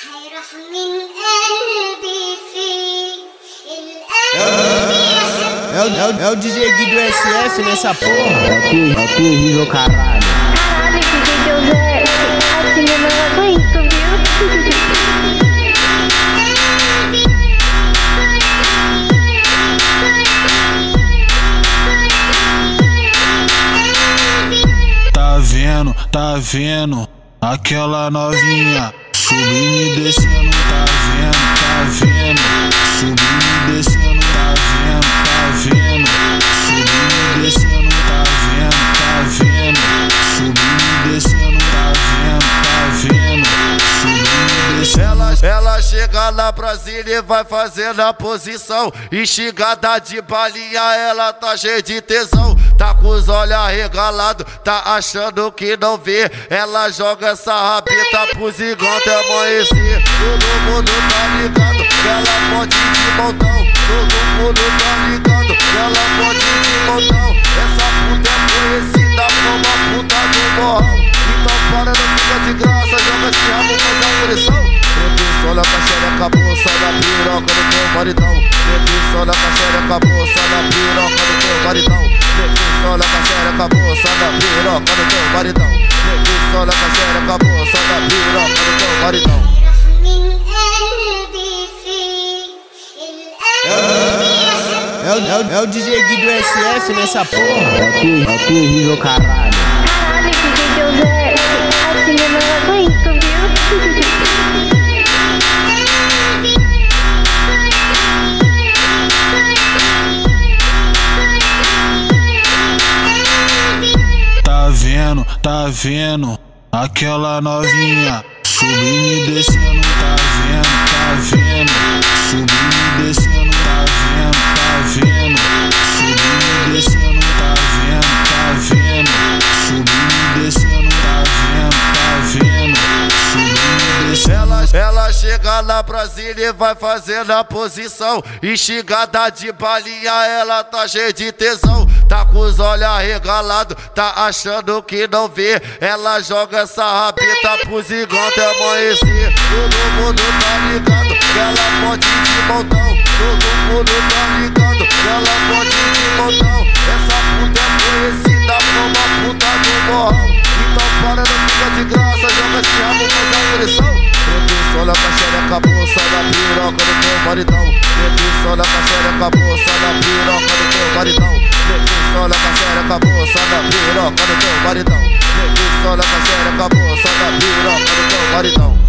هيروح من قلبي فيه القلب É o DJ Gui do SF nessa porra. É terrível, caralho. Caralho, DJ José, assim eu não aguento, viu? Tá vendo? Aquela novinha subindo e descendo, tá vendo? Subindo e descendo, tá vendo? Subindo e descendo, tá vendo? Subindo e descendo, tá vendo? Subindo e descendo. Ela chega na Brasília e vai fazendo a posição. Instigada de balinha, ela tá cheia de tesão. Tá com os olhos arregalados, tá achando que não vê. Ela joga essa rabeta pro zigante amanhecer. Todo mundo tá ligado, ela pode ir de montão. Todo mundo tá ligado, ela pode ir de montão. Essa puta é conhecida como a puta do morrão. Então para, não fica de graça, joga esse rabo, faz a munição. Só na caixeira, bolsa na piroca do teu maridão. Só na caixeira, bolsa na piroca do teu maridão. Só na caixeira, bolsa na piroca do teu maridão. Só na caixeira, bolsa na piroca do teu maridão. من قلبي فيه القلب É o DJ Gui do SF nessa porra. É terrível, caralho. Caralho, DJ José, assim eu não aguento, viu? Tá vendo? Aquela novinha subindo e descendo, tá vendo? Subindo e descendo, tá vendo? Subindo e descendo, tá vendo? Subindo e descendo, tá vendo? Subindo e descendo. Ela chega na Brasília e vai fazendo a posição. Instigada de balinha, ela tá cheia de tesão. Tá com os olhos arregalados, tá achando que não vê. Ela joga essa rabeta pro zigante amanhecer. Todo mundo tá ligado, ela pode ir de montão. Todo mundo tá ligado, ela pode ir de montão. Essa puta é conhecida como a puta do morrão. Então para, não fica de graça, joga esse rabo, faz a munição. Só na caixeira, bolsa na piroca do teu maridão. Só na caixeira, bolsa na piroca do teu maridão. Só na caixeira, bolsa na piroca do teu maridão. Só na caixeira, bolsa na piroca do teu maridão.